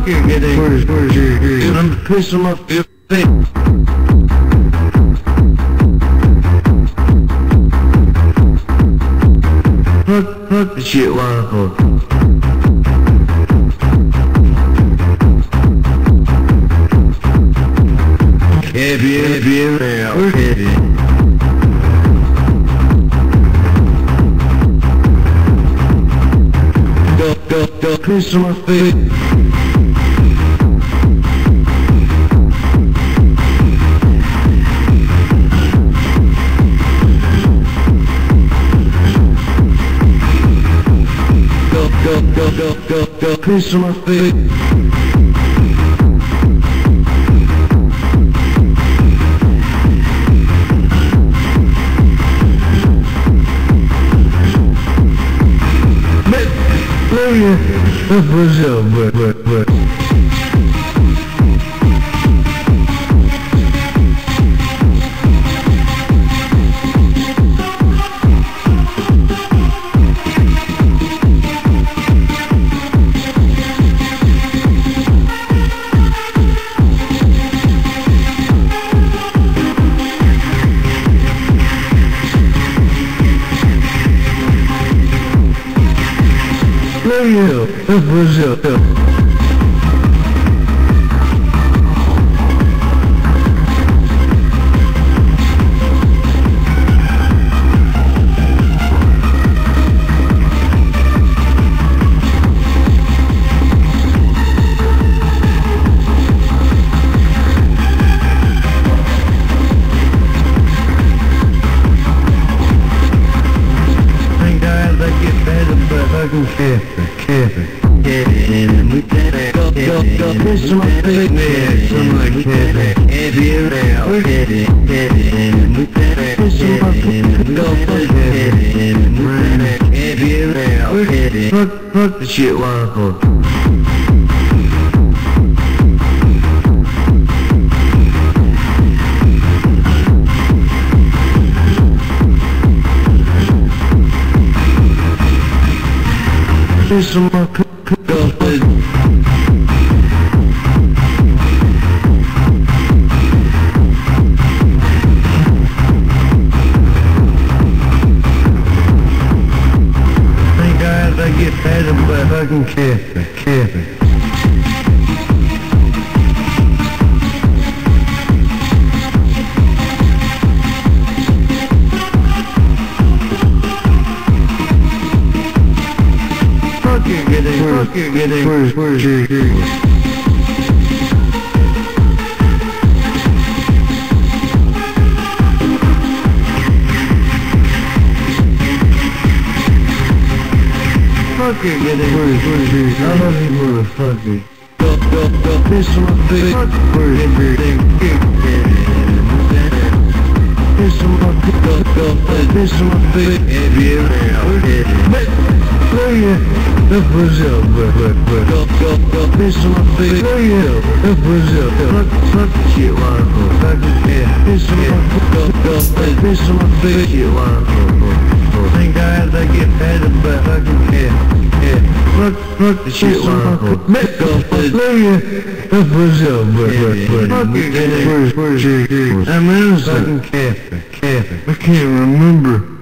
fucking getting worse. I'm pissing off your face. Fuck the shit, wonderful. Heavy, we're heavy. Go, piss on my face. Go, piss on my face. That's Brazil, but. That's Brazil. Thank God I get better, but I can careful. Go, piss on my face, man, something like that. Piss on my face, go, fuck the shit, wonderful. Piss on my face, go, I get better, but fucking careful. Fucking getting worse. Fucking getting worse. I love you, motherfucker. Go, piss on my face. Piss on my face. Go, piss on my face. That's Brazil, but. Go, piss on my face. That's Brazil. Fuck the shit, wonderful. Piss on my face. Go, piss on my face. Shit, wonderful. Thank God I get better, but fucking fuck the shit, wonderful. That's Brazil, but. Fucking worse. I'm in fucking careful. I can't remember.